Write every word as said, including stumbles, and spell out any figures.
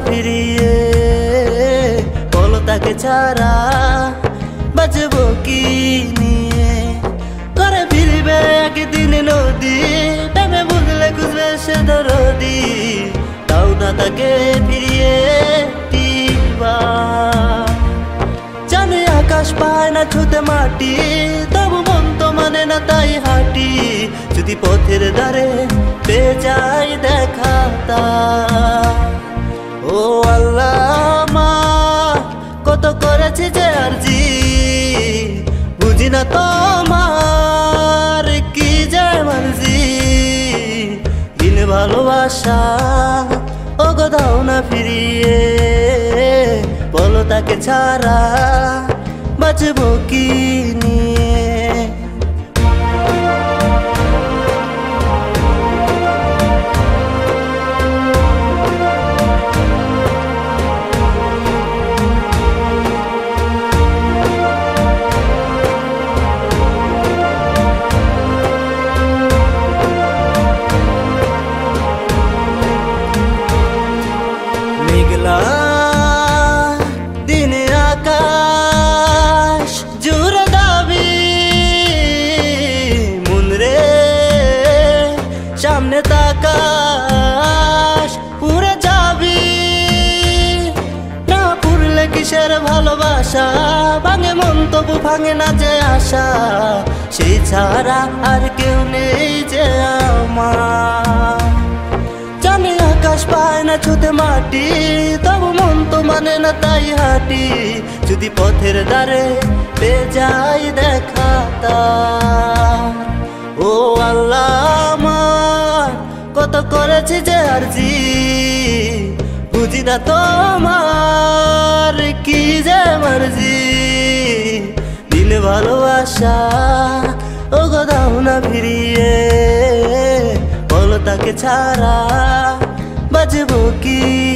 ফিরিয়ে, বলো তাকে ছাড়া বাঁচবো কি নিয়ে। করে ফিরবে একদিন নদী, প্রেমে বুঝলে খুঁজবে সে দরদি, তাও না তাকে ফিরিয়ে দিবা। জানে আকাশ পায় না ছুতে মাটি, তবু মন তো মানে না তাই হাঁটি। যদি পথের ধারে পেয়ে যাই দেখা তা, ও আল্লাহ আমার কত করেছি যে আরজি, বুঝি না তোমার কি যে মর্জি। দিন ভালোবাসা ও গো দাও না ফিরিয়ে, বলো তাকে ছাড়া বাঁচবো কি নিয়ে। মেঘলা দিনে আকাশ জুড়ে দাবি, মন রে সামনে তাকাস পুরে যাবি। না পুরলে কিসের ভালোবাসা, ভাঙে মন তবু ভাঙে না যে আশা, সেই ছাড়া আর কেউ নেই যে আমার। জানি আকাশ পায় না ছুতে মাটি, তবু মন তো মানে না তাই হাঁটি। যদি পথের ধারে পেয়ে যাই দেখা তার, ও আল্লাহ আমার কত করেছি যে আরজি, বুঝি না তোমার কি যে মর্জি। দিল ভালোবাসা ও গো দাও না ফিরিয়ে, বলো তাকে ছাড়া বাঁচবো কি